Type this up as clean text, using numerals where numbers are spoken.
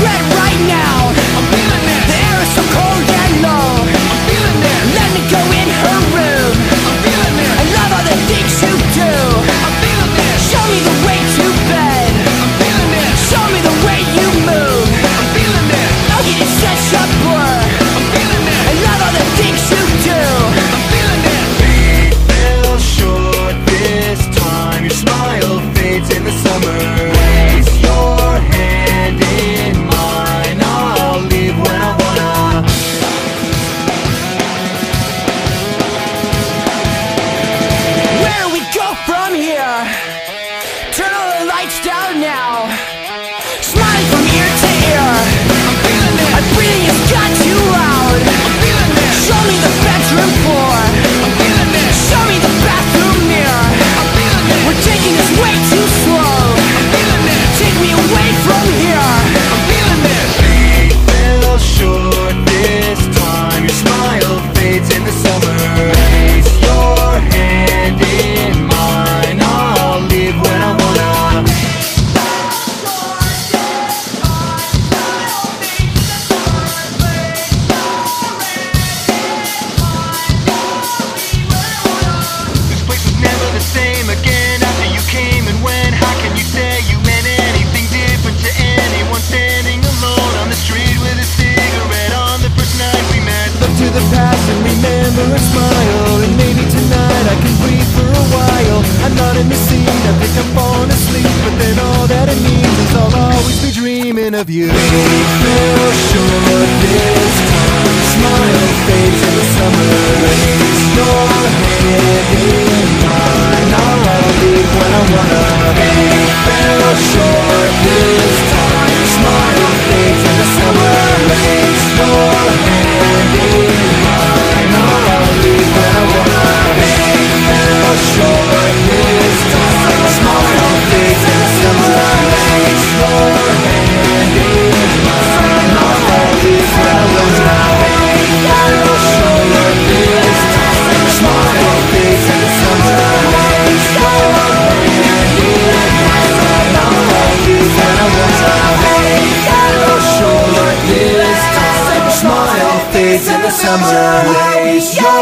sweat right now. I'm feeling it. The air is so cold and low. I'm feeling it. Let me go in her room. I'm feeling it. I love all the things you do. I'm feeling it. Show me the way to bed. I'm feeling it. Show me the way you move. I'm feeling it. Oh, it is such a blur. I'm feeling it. I love all the things you do. I'm feeling it. Feet fell short this time. Your smile fades in the summer. Place your hand in mine. I'll leave when I wanna. Where do we go from here? Turn all the lights down now. Smiling from ear to ear. I'm feeling it. My breathing has got too loud. I'm feeling it. Show me the bedroom floor. I'm feeling it. Show me the bathroom mirror. I'm feeling it. We're taking this way too slow. I'm feeling it. Take me away from here. I'm feeling it. Feet fell short this time. Your smile fades in the summer. Place your hand in mine. I'll leave when I wanna. This place was never the same again after you came and went. How can you say you meant anything different to anyone standing alone on the street with a cigarette on the first night we met? Look to the past and remember a smile. And maybe tonight I can breathe for a while. I'm not in the scene, I think I'm falling asleep. But then all that it means is I'll always be dreaming of you. Feet fell short this time. Smile fades in the summer. Place your hand in mine. I'll leave when I wanna. Feet fell short this time. Smile fades in the summer. Place your hand in mine. I'll leave when I wanna. Feet fell short this time. Smile fades in the summer. Place your hand in mine. I'll leave when I wanna. Feet fell short this time. Smile fades in the summer. Place your hand in mine. I'll leave when I wanna. Feet fell short this time. Smile fades in the summer. Place your